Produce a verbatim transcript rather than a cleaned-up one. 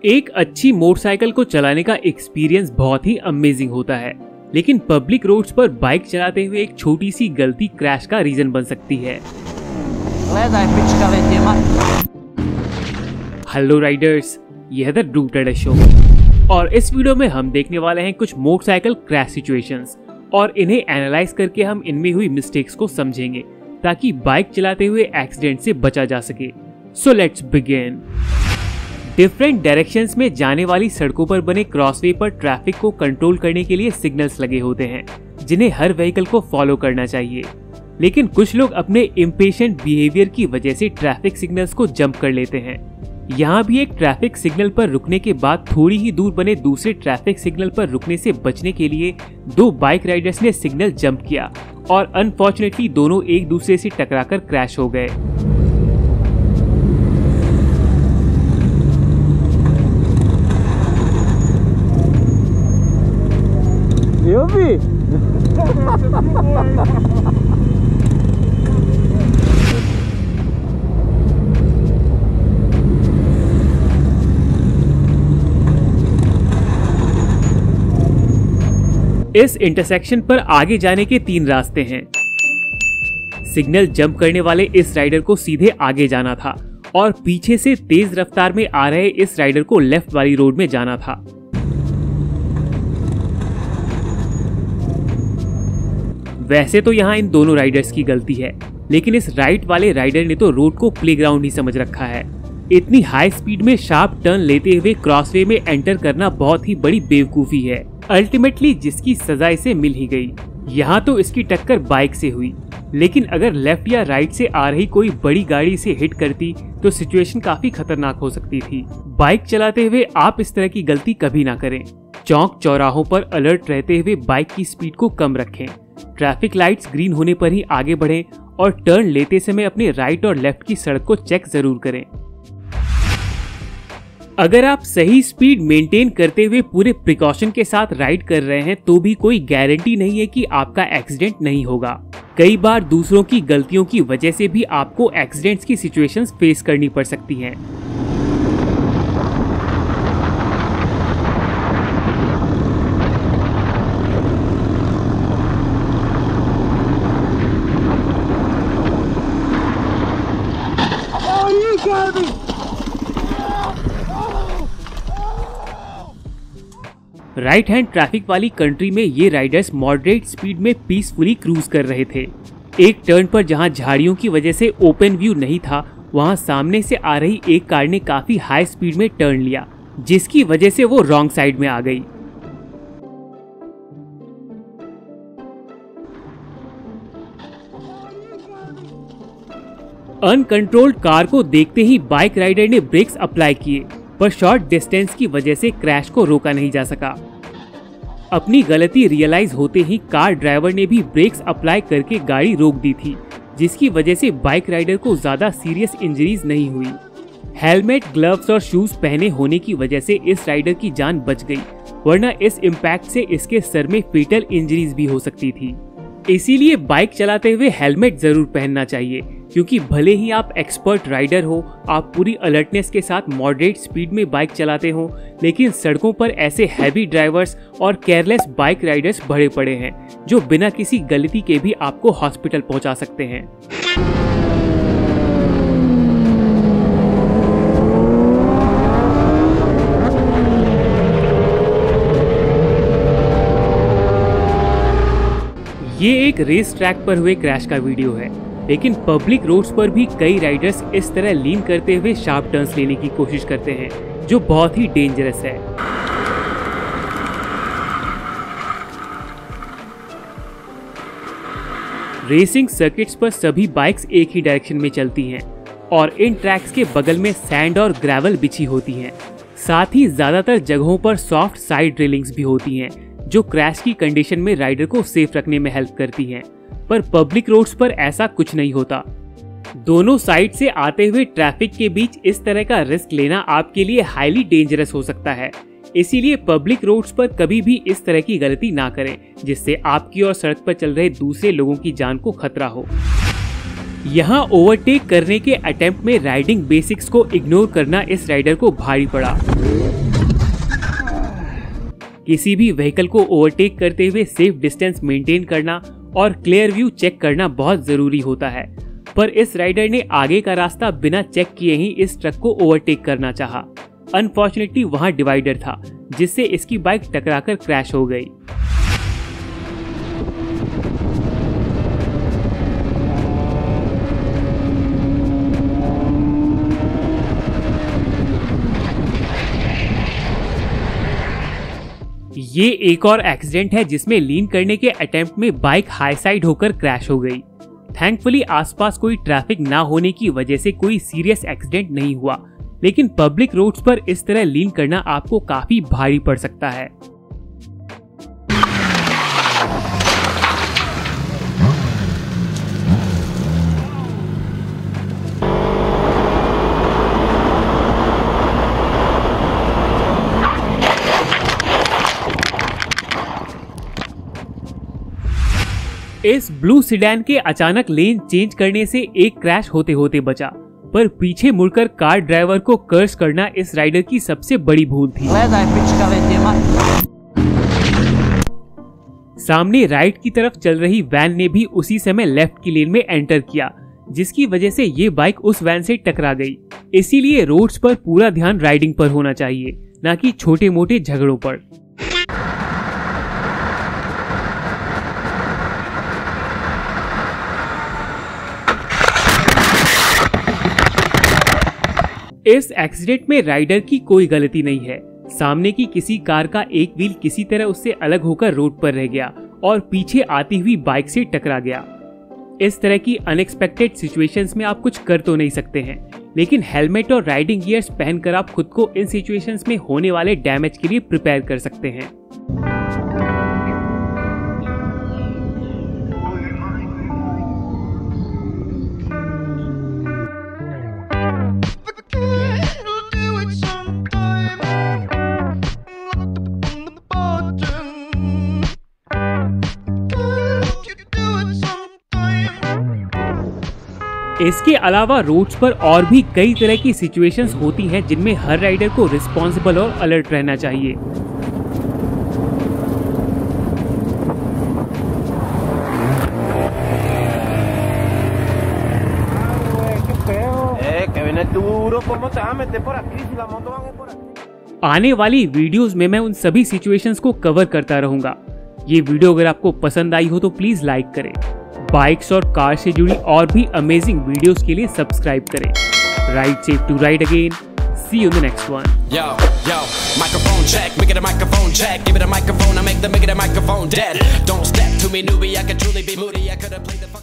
एक अच्छी मोटरसाइकिल को चलाने का एक्सपीरियंस बहुत ही अमेजिंग होता है, लेकिन पब्लिक रोड्स पर बाइक चलाते हुए एक छोटी सी गलती क्रैश का रीजन बन सकती है। हेलो राइडर्स, यह है द रूटेड शो और इस वीडियो में हम देखने वाले हैं कुछ मोटरसाइकिल क्रैश सिचुएशंस और इन्हें एनालाइज करके हम इनमें हुई मिस्टेक्स को समझेंगे ताकि बाइक चलाते हुए एक्सीडेंट से बचा जा सके। So let's begin. Different directions में जाने वाली सड़कों पर बने क्रॉसवे पर ट्रैफिक को कंट्रोल करने के लिए सिग्नल्स लगे होते हैं जिन्हें हर व्हीकल को फॉलो करना चाहिए, लेकिन कुछ लोग अपने इम्पेशेंट बिहेवियर की वजह से ट्रैफिक सिग्नल्स को जंप कर लेते हैं। यहाँ भी एक ट्रैफिक सिग्नल पर रुकने के बाद थोड़ी ही दूर बने दूसरे ट्रैफिक सिग्नल पर रुकने से बचने के लिए दो बाइक राइडर्स ने सिग्नल जंप किया और अनफॉर्चुनेटली दोनों एक दूसरे से टकराकर क्रैश हो गए। Eu vi. इस इंटरसेक्शन पर आगे जाने के तीन रास्ते हैं। सिग्नल जंप करने वाले इस राइडर को सीधे आगे जाना था और पीछे से तेज रफ्तार में आ रहे इस राइडर को लेफ्ट वाली रोड में जाना था। वैसे तो यहाँ इन दोनों राइडर्स की गलती है, लेकिन इस राइट वाले राइडर ने तो रोड को प्लेग्राउंड ही समझ रखा है। इतनी हाई स्पीड में शार्प टर्न लेते हुए क्रॉसवे में एंटर करना बहुत ही बड़ी बेवकूफी है। अल्टीमेटली जिसकी सजा इसे मिल ही गई। यहाँ तो इसकी टक्कर बाइक से हुई, लेकिन अगर लेफ्ट या राइट से आ रही कोई बड़ी गाड़ी से हिट करती तो सिचुएशन काफी खतरनाक हो सकती थी। बाइक चलाते हुए आप इस तरह की गलती कभी ना करें। चौक चौराहों पर अलर्ट रहते हुए बाइक की स्पीड को कम रखें। ट्रैफिक लाइट्स ग्रीन होने पर ही आगे बढ़ें और टर्न लेते समय अपने राइट और लेफ्ट की सड़क को चेक जरूर करें। अगर आप सही स्पीड मेंटेन करते हुए पूरे प्रिकॉशन के साथ राइड कर रहे हैं तो भी कोई गारंटी नहीं है कि आपका एक्सीडेंट नहीं होगा। कई बार दूसरों की गलतियों की वजह से भी आपको एक्सीडेंट्स की सिचुएशंस फेस करनी पड़ सकती हैं। राइट हैंड ट्रैफिक वाली कंट्री में ये राइडर्स मॉडरेट स्पीड में पीसफुली क्रूज कर रहे थे। एक टर्न पर जहां झाड़ियों की वजह से ओपन व्यू नहीं था, वहां सामने से आ रही एक कार ने काफी हाई स्पीड में टर्न लिया, जिसकी वजह से वो रॉन्ग साइड में आ गई। अनकंट्रोल्ड कार को देखते ही बाइक राइडर ने ब्रेक्स अप्लाई किए, पर शॉर्ट डिस्टेंस की वजह से क्रैश को रोका नहीं जा सका। अपनी गलती रियलाइज होते ही कार ड्राइवर ने भी ब्रेक्स अप्लाई करके गाड़ी रोक दी थी, जिसकी वजह से बाइक राइडर को ज्यादा सीरियस इंजरीज नहीं हुई। हेलमेट, ग्लव्स और शूज पहने होने की वजह से इस राइडर की जान बच गई, वरना इस इम्पैक्ट से इसके सर में फेटल इंजरीज भी हो सकती थी। इसीलिए बाइक चलाते हुए हेलमेट जरूर पहनना चाहिए, क्योंकि भले ही आप एक्सपर्ट राइडर हो, आप पूरी अलर्टनेस के साथ मॉडरेट स्पीड में बाइक चलाते हो, लेकिन सड़कों पर ऐसे हैवी ड्राइवर्स और केयरलेस बाइक राइडर्स भरे पड़े हैं जो बिना किसी गलती के भी आपको हॉस्पिटल पहुंचा सकते हैं। ये एक रेस ट्रैक पर हुए क्रैश का वीडियो है, लेकिन पब्लिक रोड्स पर भी कई राइडर्स इस तरह लीन करते हुए शार्प टर्न्स लेने की कोशिश करते हैं, जो बहुत ही डेंजरस है। रेसिंग सर्किट्स पर सभी बाइक्स एक ही डायरेक्शन में चलती हैं और इन ट्रैक्स के बगल में सैंड और ग्रेवल बिछी होती हैं। साथ ही ज्यादातर जगहों पर सॉफ्ट साइड रेलिंग्स भी होती हैं, जो क्रैश की कंडीशन में राइडर को सेफ रखने में हेल्प करती हैं। पर पब्लिक रोड्स पर ऐसा कुछ नहीं होता। दोनों साइड से आते हुए ट्रैफिक के बीच इस तरह का रिस्क लेना आपके लिए हाईली डेंजरस हो सकता है। इसीलिए पब्लिक रोड्स पर कभी भी इस तरह की गलती ना करें, जिससे आपकी और सड़क पर चल रहे दूसरे लोगों की जान को खतरा हो। यहाँ ओवरटेक करने के अटेम्प्ट में राइडिंग बेसिक्स को इग्नोर करना इस राइडर को भारी पड़ा। किसी भी व्हीकल को ओवरटेक करते हुए सेफ डिस्टेंस मेंटेन करना और क्लियर व्यू चेक करना बहुत जरूरी होता है, पर इस राइडर ने आगे का रास्ता बिना चेक किए ही इस ट्रक को ओवरटेक करना चाहा। अनफॉर्चुनेटली वहां डिवाइडर था, जिससे इसकी बाइक टकराकर क्रैश हो गई। ये एक और एक्सीडेंट है जिसमें लीन करने के अटेम्प्ट में बाइक हाई साइड होकर क्रैश हो गई। थैंकफुली आसपास कोई ट्रैफिक ना होने की वजह से कोई सीरियस एक्सीडेंट नहीं हुआ, लेकिन पब्लिक रोड्स पर इस तरह लीन करना आपको काफी भारी पड़ सकता है। इस ब्लू सीडैन के अचानक लेन चेंज करने से एक क्रैश होते होते बचा, पर पीछे मुड़कर कार ड्राइवर को कर्स करना इस राइडर की सबसे बड़ी भूल थी। सामने राइट की तरफ चल रही वैन ने भी उसी समय लेफ्ट की लेन में एंटर किया, जिसकी वजह से ये बाइक उस वैन से टकरा गई। इसीलिए रोड्स पर पूरा ध्यान राइडिंग पर होना चाहिए, न कि छोटे मोटे झगड़ों पर। इस एक्सीडेंट में राइडर की कोई गलती नहीं है। सामने की किसी कार का एक व्हील किसी तरह उससे अलग होकर रोड पर रह गया और पीछे आती हुई बाइक से टकरा गया। इस तरह की अनएक्सपेक्टेड सिचुएशंस में आप कुछ कर तो नहीं सकते हैं, लेकिन हेलमेट और राइडिंग गियर्स पहनकर आप खुद को इन सिचुएशंस में होने वाले डैमेज के लिए प्रिपेयर कर सकते हैं। इसके अलावा रोड्स पर और भी कई तरह की सिचुएशंस होती हैं जिनमें हर राइडर को रिस्पॉन्सिबल और अलर्ट रहना चाहिए। आने वाली वीडियोस में मैं उन सभी सिचुएशंस को कवर करता रहूंगा। ये वीडियो अगर आपको पसंद आई हो तो प्लीज लाइक करें। बाइक्स और कार से जुड़ी और भी अमेजिंग वीडियोस के लिए सब्सक्राइब करें। Ride safe to ride again. See you in the next one. Yo, yo, microphone check, make it a microphone check. Give it a microphone, I make the make it a microphone dead. Don't step to me, newbie, I could truly be moody. I could have played the fuck